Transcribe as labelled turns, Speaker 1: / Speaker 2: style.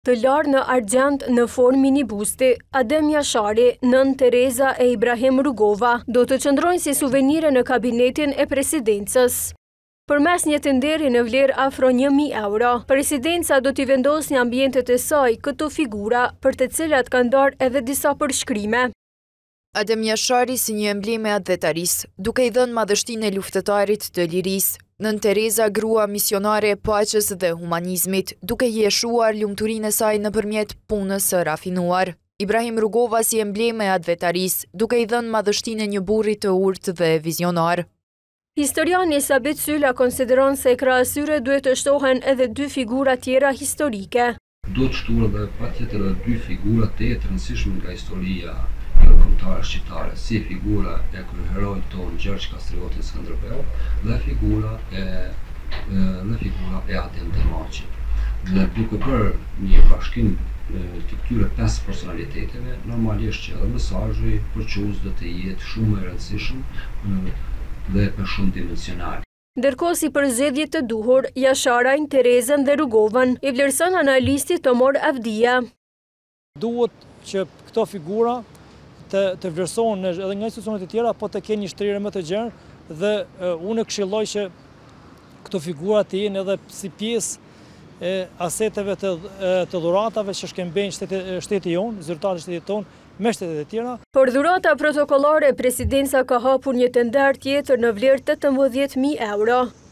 Speaker 1: të larë në argjent në formë minibusti, Adem Jashari, nën Tereza e Ibrahim Rugova, do të qëndrojnë si suvenire në kabinetin e presidencës. Përmes një tenderi në vlerë afro 1.000 euro, presidenca do t'i vendosë një ambientet e saj këto figura për të cilat kanë darë edhe disa përshkrime.
Speaker 2: Adem Jashari si një embleme advetarisë, duke i dhënë madhështinë e luftëtarit të lirisë, nën Tereza grua misionare e paqes dhe humanizmit, duke jeshuar lumturinë e saj nëpërmjet punës së rafinuar. Ibrahim Rugova si embleme advetarisë, duke i dhënë madhështinë e një burri të urtë dhe vizionar.
Speaker 1: Historiani Sabit Sylla konsideron se krah asyre duhet të shtohen edhe dy figura tjera historike.
Speaker 3: Do të shtuar dhe patjetër edhe dy figura të rëndësishme nga historia kombëtare shqiptare, si figura e kryeheroit tonë Gjergj Kastriotit Skënderbeu dhe figura e Adem Demaçit. Dhe duke bërë një bashkim të këtyre 5 personaliteteve, normalisht që edhe mesazhi përçues do të jetë shumë i rëndësishëm dhe për shumë dimensional.
Speaker 1: Ndërkohë si përzgjedhje të duhur, Jasharajn, Terezën dhe Rugovën i vlerëson analisti Tomor Avdia.
Speaker 4: Duhet që këto figura të vlerësohen edhe nga institucionet e tjera, po të kenë një shtrirje më të gjerë dhe unë këshilloj që këto figura të jenë edhe si pjesë e aseteve të dhuratave që shkëmbejnë shteti jonë, zyrtarët e shtetit tonë, me shtetet e tjera.
Speaker 1: Por dhurata protokollore, presidenca ka hapur një tender tjetër në vlerë 18.000 euro.